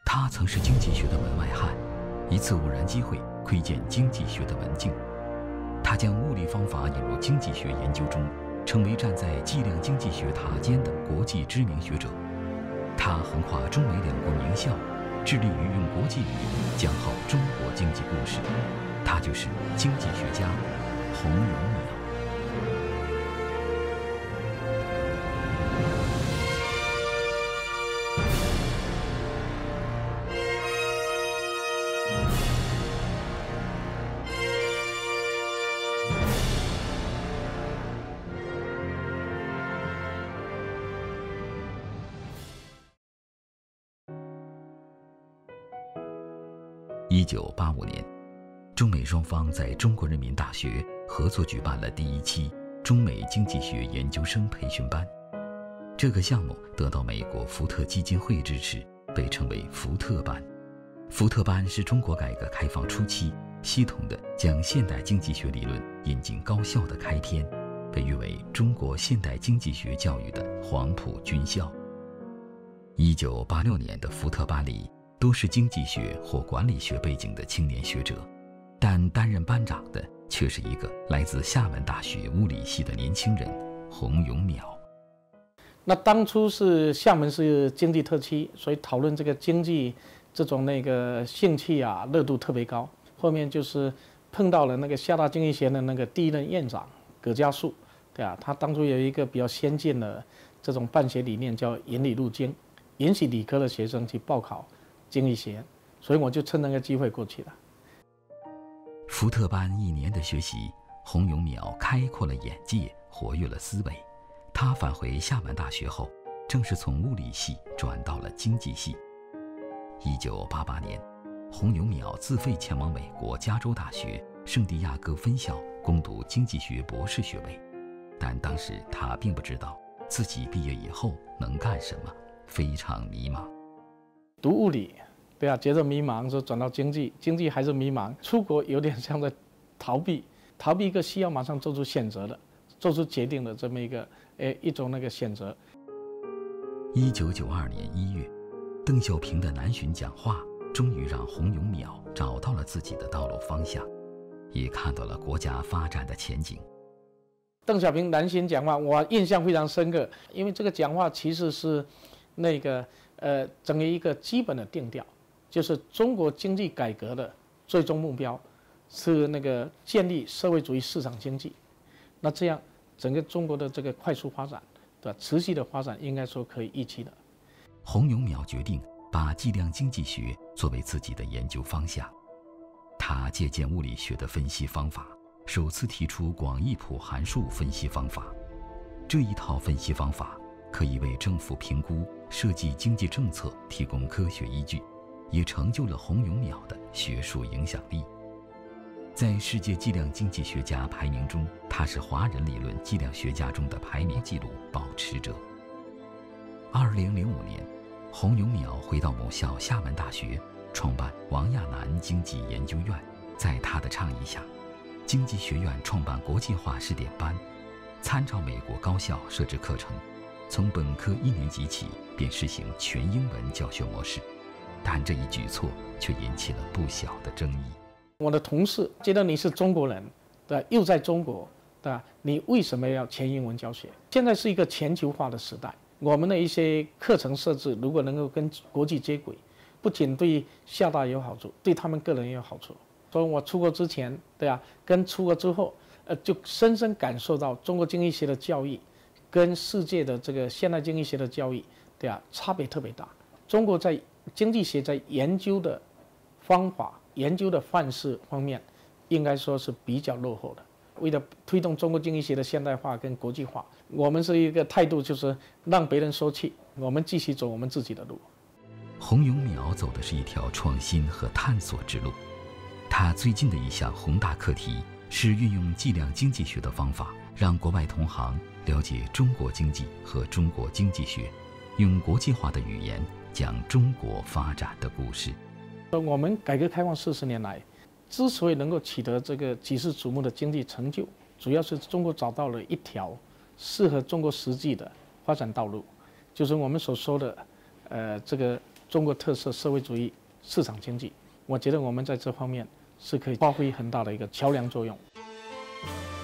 他曾是经济学的门外汉，一次偶然机会窥见经济学的门径，他将物理方法引入经济学研究中，成为站在计量经济学塔尖的国际知名学者。他横跨中美两国名校，致力于用国际语言讲好中国经济故事。他就是经济学家洪荣淼。1985年，中美双方在中国人民大学合作举办了第一期中美经济学研究生培训班。这个项目得到美国福特基金会支持，被称为福特班。福特班是中国改革开放初期系统的将现代经济学理论引进高校的开篇，被誉为中国现代经济学教育的黄埔军校。1986年的福特班里都是经济学或管理学背景的青年学者，但担任班长的却是一个来自厦门大学物理系的年轻人洪荣淼。 那当初是厦门是经济特区，所以讨论这个经济这种兴趣啊热度特别高。后面就是碰到了那个厦大经济学的那个第一任院长葛家树，对啊，他当初有一个比较先进的这种办学理念叫引理入经，允许理科的学生去报考经济学，所以我就趁那个机会过去了。 福特班1年的学习，洪荣淼开阔了眼界，活跃了思维。他返回厦门大学后，正是从物理系转到了经济系。1988年，洪荣淼自费前往美国加州大学圣地亚哥分校攻读经济学博士学位，但当时他并不知道自己毕业以后能干什么，非常迷茫。 读物理，对啊，觉得迷茫，就转到经济，经济还是迷茫。出国有点像在逃避一个需要马上做出选择的、做出决定的这么一种选择。 1992年1月，邓小平的南巡讲话终于让洪荣淼找到了自己的道路方向，也看到了国家发展的前景。 邓小平南巡讲话，我印象非常深刻，因为这个讲话其实是整个一个基本的定调，就是中国经济改革的最终目标是建立社会主义市场经济。那这样整个中国的这个快速发展，对吧？持续的发展应该说可以预期的。 洪荣淼决定把计量经济学作为自己的研究方向。他借鉴物理学的分析方法，首次提出广义谱函数分析方法。这一套分析方法可以为政府评估、设计经济政策提供科学依据，也成就了洪荣淼的学术影响力。在世界计量经济学家排名中，他是华人理论计量学家中的排名纪录保持者。2005年，洪荣淼回到母校厦门大学，创办王亚南经济研究院。在他的倡议下，经济学院创办国际化试点班，参照美国高校设置课程，从本科1年级起便实行全英文教学模式。但这一举措却引起了不小的争议。 我的同事觉得你是中国人，对吧？又在中国，对吧？你为什么要全英文教学？现在是一个全球化的时代，我们的一些课程设置如果能够跟国际接轨，不仅对厦大有好处，对他们个人也有好处。所以我出国之前，对啊，跟出国之后，就深深感受到中国经济学的教育跟世界的这个现代经济学的教育，对啊，差别特别大。中国在经济学在研究的方法、研究的范式方面，应该说是比较落后的。为了推动中国经济学的现代化跟国际化，我们是一个态度，就是让别人说去，我们继续走我们自己的路。 洪荣淼走的是一条创新和探索之路。他最近的一项宏大课题是运用计量经济学的方法，让国外同行了解中国经济和中国经济学，用国际化的语言讲中国发展的故事。 我们改革开放40年来，之所以能够取得这个举世瞩目的经济成就，主要是中国找到了一条适合中国实际的发展道路，就是我们所说的，这个中国特色社会主义市场经济。我觉得我们在这方面是可以发挥很大的一个桥梁作用。